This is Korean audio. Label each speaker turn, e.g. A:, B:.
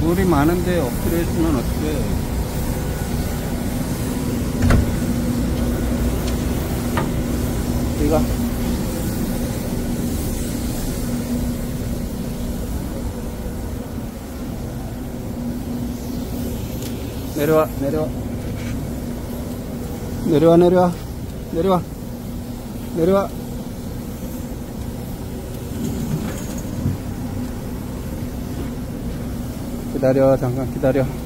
A: 물이 많은데 엎드려 있으면 어떡해. 이거 내려와 내려와 내려와 내려와 내려와 내려와. 기다려, 잠깐 기다려.